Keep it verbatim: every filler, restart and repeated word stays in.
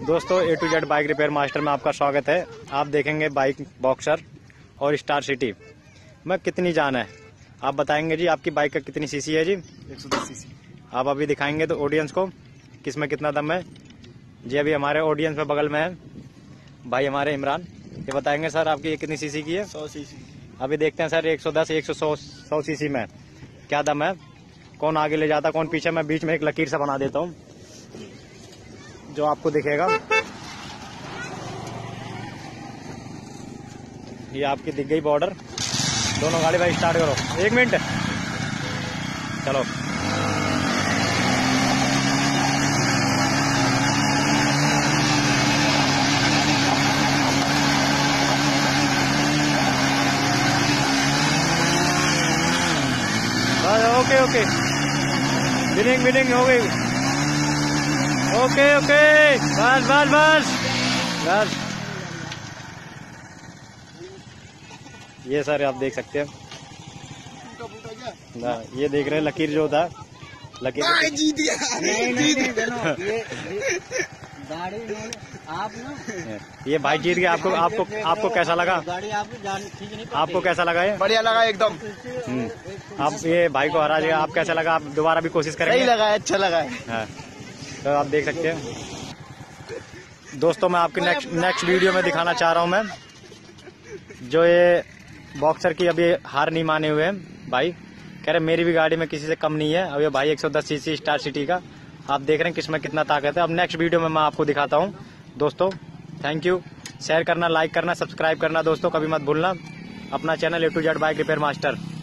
दोस्तों A to Z bike repair master में आपका स्वागत है। आप देखेंगे बाइक बॉक्सर और स्टार सिटी में कितनी जान है, आप बताएंगे जी आपकी बाइक का कितनी सीसी है जी? एक सौ दस सीसी। आप अभी दिखाएंगे तो ऑडियंस को किसमें कितना दम है जी। अभी हमारे ऑडियंस में बगल में है भाई हमारे इमरान, ये बताएंगे सर आपकी ये कितनी सीसी की है? सौ सीसी। अभी देखते हैं सर एक सौ दस एक सौ सौ सीसी में क्या दम है, कौन आगे ले जाता कौन पीछे। मैं बीच में एक लकीर से बना देता हूँ जो आपको दिखेगा। ये आपकी दिख गई बॉर्डर। दोनों गाड़ी भाई स्टार्ट करो, एक मिनट चलो। ओके ओके बिनिंग बिनिंग हो गई। ओके ओके बस बस बस बस। ये सर आप देख सकते हैं, ये देख रहे हैं लकीर जो था लकीर जीत गया। नहीं नहीं नहीं ये गाड़ी आप ना ये भाई जीत गया। आपको आपको आपको कैसा लगा? गाड़ी आपकी जान ठीक नहीं, आपको कैसा लगा? ये बढ़िया लगा एकदम। आप ये भाई को हरा दिया, आप कैसा लगा? आप दोबारा भी कोशिश करेंगे? सही लगा है, अच्छा लगा है। हाँ तो आप देख सकते हैं दोस्तों, मैं आपके नेक्स्ट नेक्स्ट वीडियो में दिखाना चाह रहा हूँ मैं जो ये बॉक्सर की अभी हार नहीं माने हुए हैं भाई, कह रहे मेरी भी गाड़ी में किसी से कम नहीं है। अब ये भाई एक सौ दस सीसी स्टार सिटी का आप देख रहे हैं किसमें कितना ताकत है। अब नेक्स्ट वीडियो में मैं आपको दिखाता हूँ दोस्तों। थैंक यू, शेयर करना, लाइक करना, सब्सक्राइब करना दोस्तों कभी मत भूलना। अपना channel A to Z bike repair master.